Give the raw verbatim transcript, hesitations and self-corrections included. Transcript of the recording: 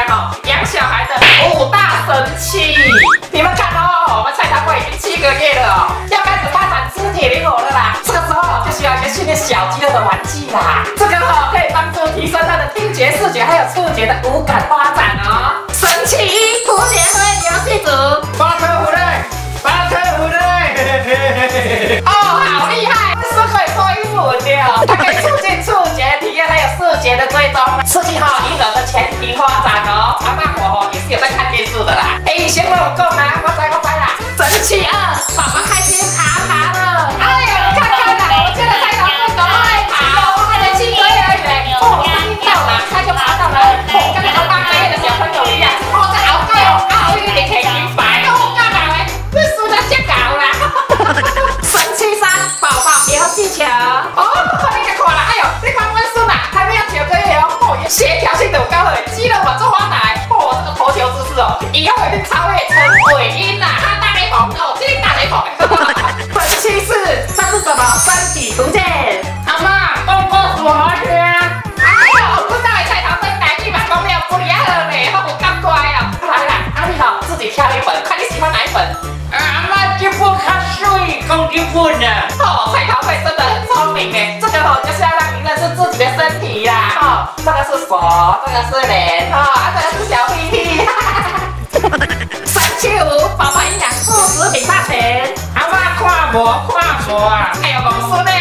哈养小孩的五大神器。你们看哦，我们菜头粿已经七个月了哦，要开始发展肢体灵活了啦。这个时候就需要一些训练小肌肉的玩具啦。这个哈可以帮助提升他的听觉、视觉还有触觉的五感发展哦。神器一，蝴蝶飞游戏组， 巴特虎类，巴特虎类。 哦，好厉害，是可以说英文的哦，它可以促进触觉体验还有视觉的追踪，刺激哈婴儿的前庭发展哦。阿爸我哦也是有在看电视的啦。哎，先问我够啦，我知我知啦。神器二，宝宝开心爬爬了。哎呀，你看看啦，我家的菜头粿多爱爬哦，还才七个月而已。哦，声音到哪它就爬到哪里，哦，跟那个八个月的小朋友一样。哦，这好贵哦，奥运你可以明白哦，干嘛嘞？这输的就搞啦。神器三，宝宝游戏球。哦，你看看啦，哎呦，你看我孙啊，还没有九个月哦，哦，协调性都有高的，肌肉嘛做发达。哦，这个投球姿势哦，以后一定超越陈伟英啦。他大雷锋哦，这个大雷锋。神器四，这是什么？身体图鉴。阿妈，公公什么去啊？哎呦，不知道菜头粿台语嘛讲了不离好嘞，好敢乖哦。来啦，阿丽好，自己挑一本，看你喜欢哪一本。 阿妈这本较水，讲这本啊。 哦，菜头粿真的很聪明诶，这个哦就是要让你认识自己的身体啦。哦，这个是手，这个是脸，哦，啊，这个是小屁屁。神器五，宝宝营养素食品大全。 阿妈看无看无啊。 哎呦，公孙嘞，